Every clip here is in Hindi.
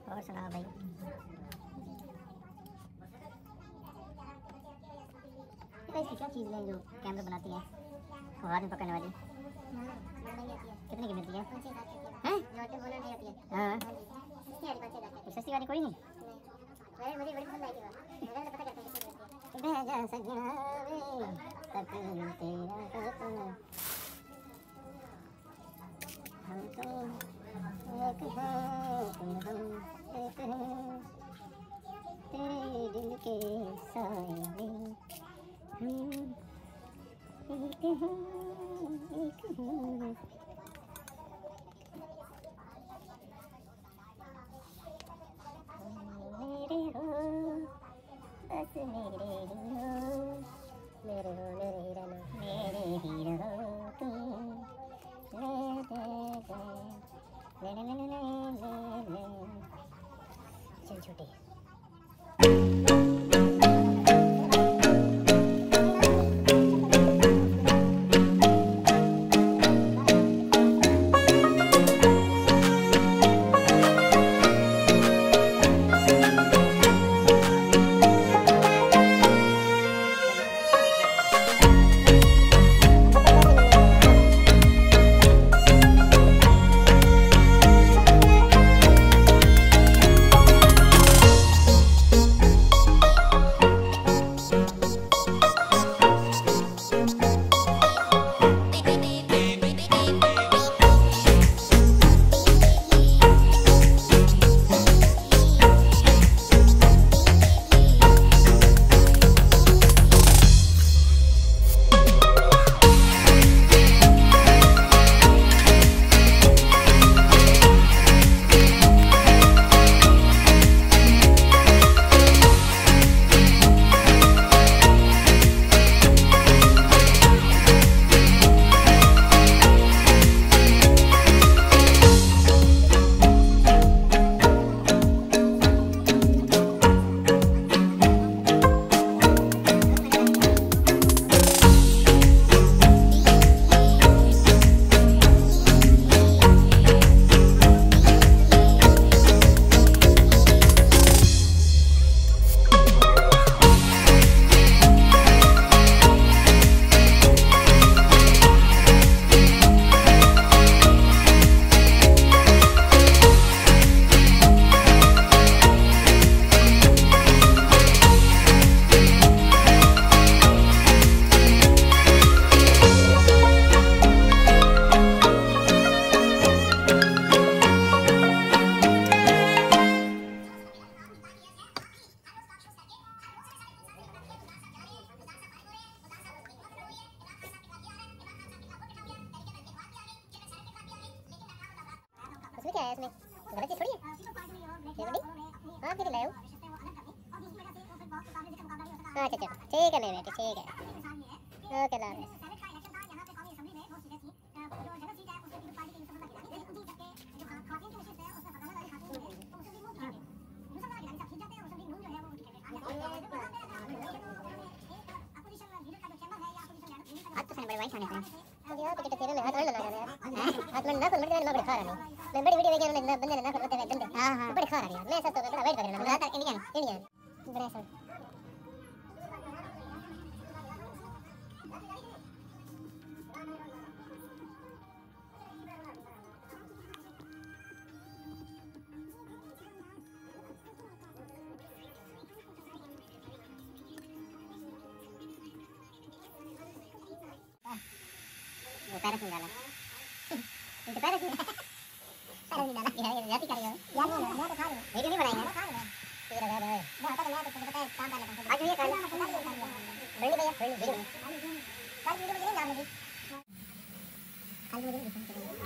और सुना भाई। ऐसी क्या चीज़ है जो कैमरा बनाती है हाथ में पकड़ने वाली? कितने की मिलती है? हैं? हाँ। सस्ती वाली कोई नहीं? मुझे बड़ी पसंद आई थी वो। पता करते हैं जा सजना वे तक तेरा हम तो एक हैं तुम हम एक हैं तेरे दिल के साए में हम एक हैं एक हैं। मेरे हो बस मेरे ही हो मेरे हो मेरे ही रहना मेरे ही रहो तुम चल छोटे। उसमें क्या है? इसमें गलत चीज़ थोड़ी है। हाँ फिर लाओ। अच्छा अच्छा ठीक है मेरे बेटे ठीक है। ओके ला आज तो बड़े वाइट खाने थे। मुझे यार टिकट तेरे में हाथ ना लगा यार। हाथ में ना खोल मत देना बड़े खा रहा नहीं। मैं बड़ी वीडियो देखी ना बंदे ने ना खोल होते हुए गंदे। हां बड़े खा रहा यार। मैं सब तो बड़ा वेट कर रहा हूं। ज्यादा इंडियन बड़ा सर वो पैरस में डाला इनके पैरस में डाला ये जाती कर रही हो यार मैं तो खा रही हूं वीडियो नहीं बनाएंगे ना खा रहे हैं ये लगा रहा है मैं पता मैं तो पता है काम कर लेता हूं आज ये कर बड़ी भैया बड़ी वीडियो कल वीडियो में डाल दूंगी कल वीडियो दिखाऊंगा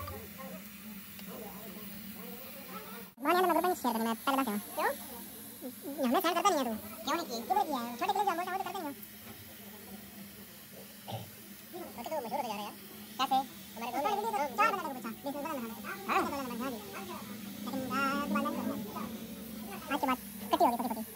मां ने नंबर पर शेयर करना पहले बात क्यों हमने शेयर करता नहीं है तू क्यों नहीं किया छोटे के लिए जाम मोटा कर देंगे छोटे तो मशहूर हो जा रहा है यार कैसे हमारे गांव में चार बनाने को बचा बीच में बनाना हां बनाना हां लेकिन दोबारा नहीं करना आज के बाद कटी होगी छोटी छोटी